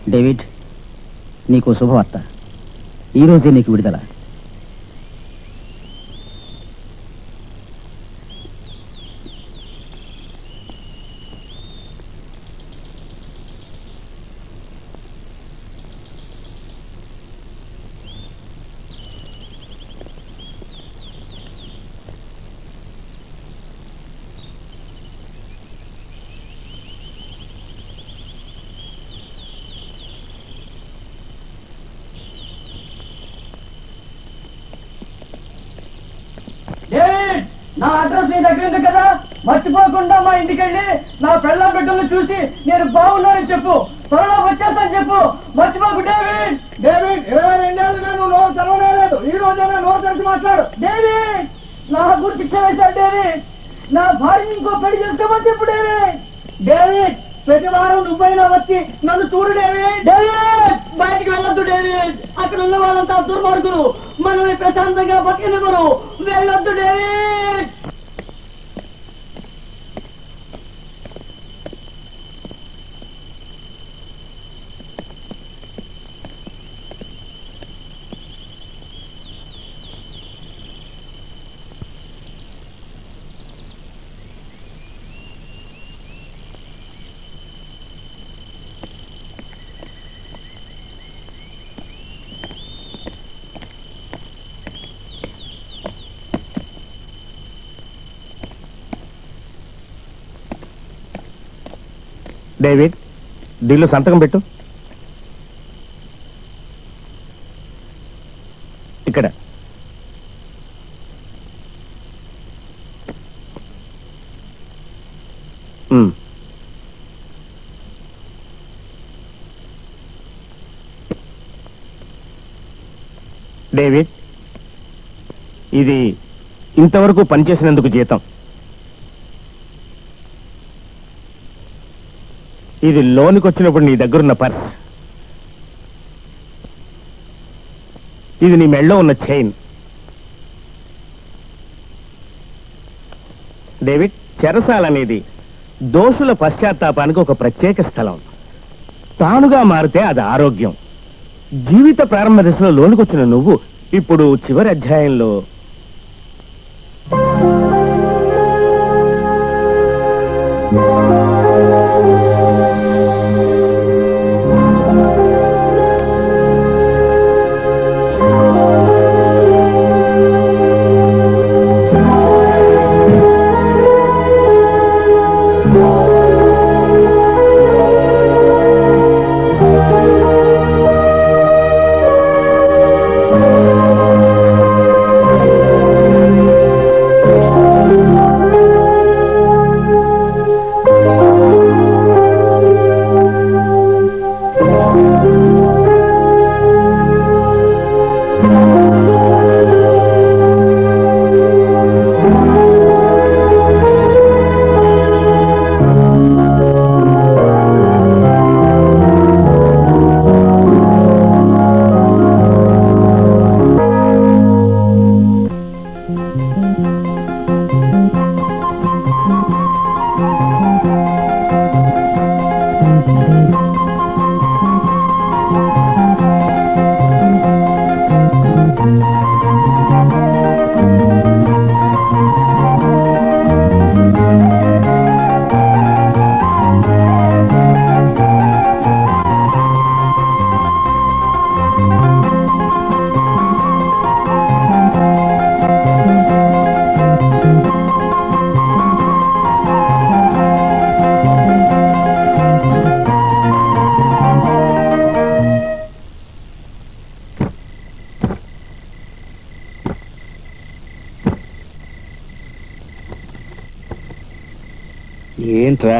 David, నీకు శుభవార్త. ఈరోజే నీకు విడుదల. నా అడ్రస్ నీ దగ్గర ఉంది కదా, మర్చిపోకుండా మా ఇంటికెళ్ళి నా పెళ్ళ బిడ్డలు చూసి నేను బాగున్నానని చెప్పు. త్వరలో వచ్చేస్తాను చెప్పు, మర్చిపోకు. డేవిడ్, డేవిడ్ 22 ఏళ్ళుగా నువ్వు నోరు తెరవలేదు. ఈ రోజైనా నోరు తెరిచి మాట్లాడు. డేవిడ్, నా గురించి క్షమించాడు. డేవిడ్, నా భార్యని ఇంకో పెళ్లి చేసుకోమని చెప్పు. డేవిడ్, డేవిడ్, ప్రతి వారం నువ్వైనా వచ్చి నన్ను చూడు. డేవిడ్, డేవిడ్, బయటికి వెళ్ళొద్దు. డేవిడ్, అక్కడ ఉన్న వాళ్ళంతా దుర్మార్గులు, మనల్ని ప్రశాంతంగా బతికినవరు. వెళ్ళొద్దు డేవిడ్. డేవిడ్, దీనిలో సంతకం పెట్టు. ఇక్కడ డేవిడ్, ఇది ఇంతవరకు పనిచేసినందుకు జీతం. ఇది లోనికి వచ్చినప్పుడు నీ దగ్గరున్న పర్స్. ఇది నీ మెళ్ళో ఉన్న చైన్. డేవిడ్, చెరసాల అనేది దోషుల పశ్చాత్తాపానికి ఒక ప్రత్యేక స్థలం. తానుగా మారితే అది ఆరోగ్యం. జీవిత ప్రారంభ దశలో లోనికొచ్చిన నువ్వు ఇప్పుడు చివరి అధ్యాయంలో ఏంట్రా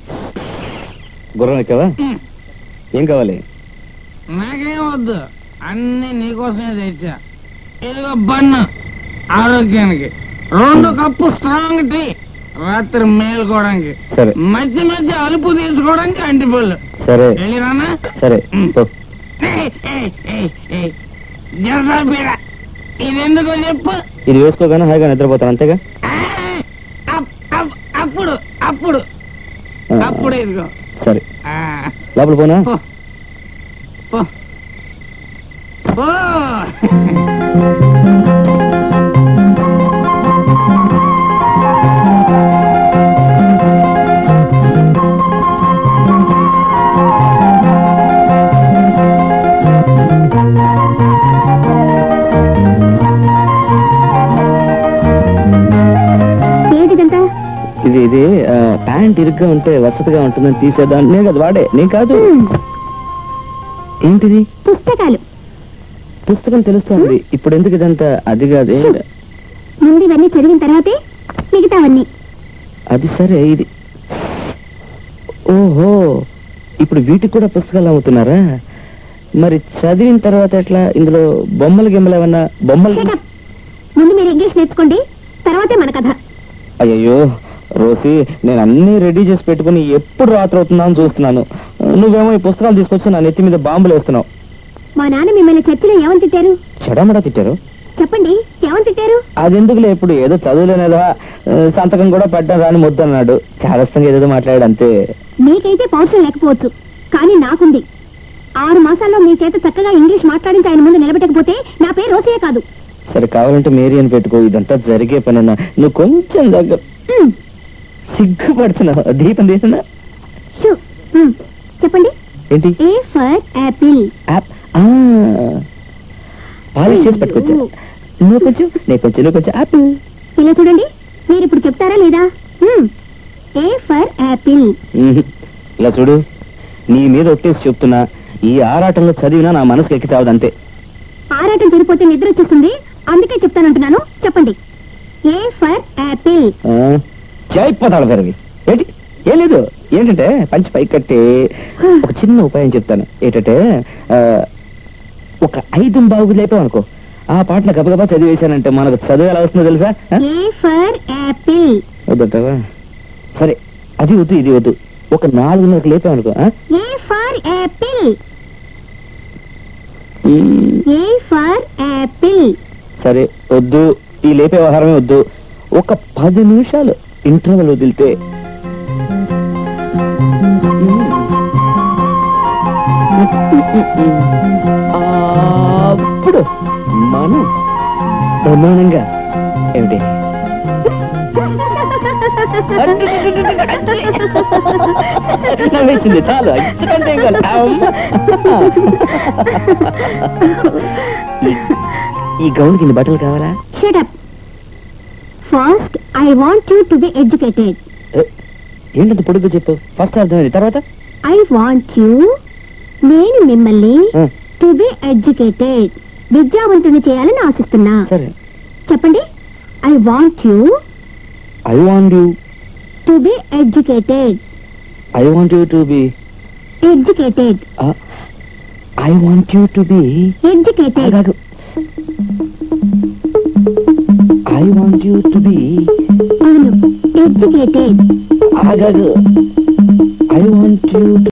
గుర్రం ఎక్కవా? ఏం కావాలి? నాకేం వద్దు, అన్ని నీకోసమే తెచ్చా. ఇదిగో బన్ను ఆరోగ్యానికి, 2 కప్పు స్ట్రాంగ్ టీ రాత్రి మేలుకోవడానికి, మధ్య మధ్య అలుపు తీసుకోవడానికి అంటిపళ్ళు. సరే వెళ్ళిరానా? సరే. జరదా పీడ ఇది ఎందుకో చెప్పు. ఇది వేసుకోగానే హాయిగా నిద్రపోతాను, అంతేగా? అప్పుడు అప్పుడు ఇదిగో. సరే, లోపల పోనా? పో. పో. ఇది ప్యాంట్ ఇరుగ్గా ఉంటే వసతిగా ఉంటుందని తీసేదాన్ని. నేను కదా వాడే, నేను కాదు. ఏంటిది? పుస్తకాలు. పుస్తకం తెలుస్తోంది. ఇప్పుడు ఎందుకు ఇదంతా? అది కాదు, ముందు ఇవన్నీ చదివిన తర్వాతే మిగతావన్నీ. అది సరే. ఇది ఓహో, ఇప్పుడు వీటికి కూడా పుస్తకాలు అమ్ముతున్నారా? మరి చదివిన తర్వాత ఎట్లా? ఇందులో బొమ్మలు గిమ్మలు ఏమన్నా? బొమ్మలు. ముందు మీరు ఇంగ్లీష్ నేర్చుకోండి, తర్వాతే మన కథ. అయ్యో రోసి, నేను అన్ని రెడీ చేసి పెట్టుకుని ఎప్పుడు రాత్రి అవుతుందా అని చూస్తున్నాను. నువ్వేమో ఈ పుస్తకాలు తీసుకొచ్చి నా నెత్తి మీద బాంబులు వేస్తున్నావు. మా నాన్న మిమ్మల్ని చర్చిలో ఏమని తిట్టారు? చెడమడా తిట్టారు? చెప్పండి, ఏమని తిట్టారు? అదెందుకులే, ఇప్పుడు ఏదో చదువులేనేదా సంతకం కూడా పెట్టడం రాని ముద్దన్నాడు. చాదస్తంగా ఏదో మాట్లాడాడు అంతే. మీకైతే పౌరుషం లేకపోవచ్చు, కానీ నాకుంది. 6 మాసాల్లో మీ చేత చక్కగా ఇంగ్లీష్ మాట్లాడించి ఆయన ముందు నిలబెట్టకపోతే నా పేరు రోసే కాదు. సరే, కావాలంటే మేరీ అని పెట్టుకో. ఇదంతా జరిగే పనేనా? నువ్వు కొంచెం దగ్గర సిగ్గుపడుతున్నావు. దీపం తీసినా చెప్పండి. ఏంటి? ఏ ఫర్ యాపిల్. పాలిష్ చేసి పట్టుకొచ్చా. నువ్వు కొంచెం, నేను కొంచెం, నువ్వు కొంచెం యాపిల్. ఇలా చూడండి, మీరు ఇప్పుడు చెప్తారా లేదా? A for apple. ఇలా చూడు, నీ మీద ఒట్టేసి చెప్తున్నా, ఈ ఆరాటంలో చదివినా నా మనసుకు ఎక్కి చావదంతే. ఆరాటం తిరిగిపోతే నిద్ర వచ్చేస్తుంది, అందుకే చెప్తానంటున్నాను. చెప్పండి. ఏ ఫర్ యాపిల్. జైపోతాడు గారివి. ఏంటి? ఏం లేదు. ఏంటంటే పంచి పై కట్టి ఒక చిన్న ఉపాయం చెప్తాను. ఏంటంటే ఒక 5 బాగు లేపావు అనుకో, ఆ పాటను గబగబా చదివేశానంటే మనకు చదువు ఎలా వస్తుందో తెలుసా? A for apple. వద్దంటావా? సరే, అది వద్దు, ఇది వద్దు. ఒక 4 లేపావు అనుకో. A for apple. A for apple. సరే వద్దు, ఈ లేపే వ్యవహారమే వద్దు. ఒక 10 నిమిషాలు ఇంటర్వెల్ వదిలితే అప్పుడు మనం బ్రహ్మాండంగా ఏమిటి నవ్వేసింది చాలు. ఇంతకంటే ఈ గౌన్ కింద బట్టలు కావాలా? Shut up. First, I want you to be educated. ఏంటంత పొడుగు చెప్పు. ఫస్ట్ అర్థమైంది, తర్వాత? I want you, నేను మిమ్మల్ని to be educated, విద్యావంతుని చేయాలని ఆశిస్తున్నా. సరే చెప్పండి. I want you to be educated. I want you to be educated. I want you to be educated. I want you to be అవును, educated. I want you to